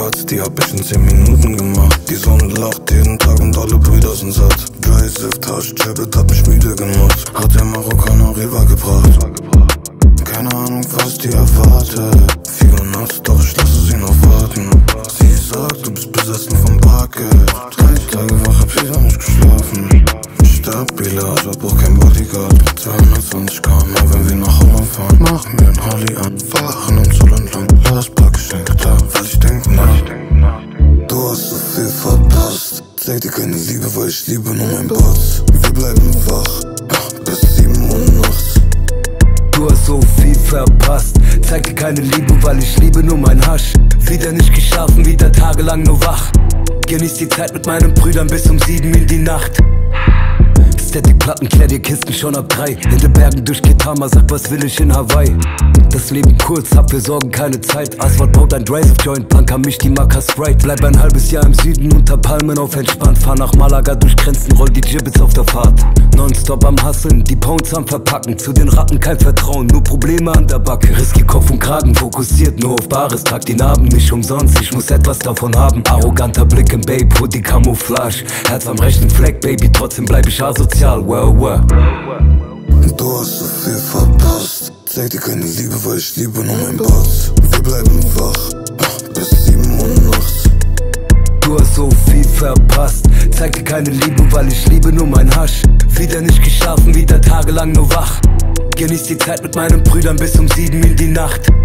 Quatsch, die hab ich in 10 Minuten gemacht. Die Sonne lacht jeden Tag und alle Brüder sind satt. Dre, Sift, Hasch, Jabit hat mich müde gemacht. Hat der Marokkaner rübergebracht. Keine Ahnung, was die erwartet. 4 Uhr nachts, doch ich lasse sie noch warten. Sie sagt, du bist besessen vom Bargeld. 3 Tage wach, hab wieder nicht geschlafen. Stabile, also brauch kein Bodyguard. 220 km, wenn wir nach Holland fahren. Mach mir ein Holly an, fahren uns Holland lang. Lass paar Geschenke da, weil ich denk nach. Du hast so viel verpasst. Zeig dir keine Liebe, weil ich liebe nur mein Boss. Wir bleiben wach, bis 7 Uhr nachts. Du hast so viel verpasst. Zeig dir keine Liebe, weil ich liebe nur mein Hasch. Wieder nicht geschlafen, wieder tagelang nur wach. Genieß die Zeit mit meinen Brüdern bis um 7 in die Nacht. Static-Platten, klär dir Kisten schon ab 3. In den Bergen durch Kitama, sag was will ich in Hawaii. Das Leben kurz, hab für Sorgen keine Zeit. Asphalt baut ein Drive Joint, Banker mich die Marker Sprite. Bleib ein halbes Jahr im Süden unter Palmen auf entspannt. Fahr nach Malaga durch Grenzen, roll die Gibbets auf der Fahrt. Nonstop am Hustlen, die Pounds am Verpacken. Zu den Ratten kein Vertrauen, nur Probleme an der Backe. Riski Kopf und Kragen, fokussiert nur auf Bares. Trag die Narben nicht umsonst, ich muss etwas davon haben. Arroganter Blick im Babe, Hoodie Camouflage. Herz am rechten Fleck, Baby, trotzdem bleib ich asozial. Well. Du hast so viel verpasst. Zeig dir keine Liebe, weil ich liebe nur mein Boss. Wir bleiben wach, bis 7 Uhr nachts. Du hast so viel verpasst. Zeig dir keine Liebe, weil ich liebe nur mein Hasch. Wieder nicht geschlafen, wieder tagelang nur wach. Genieß die Zeit mit meinen Brüdern bis um 7 in die Nacht.